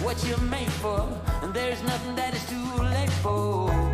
what you're made for, and there's nothing that is too late for.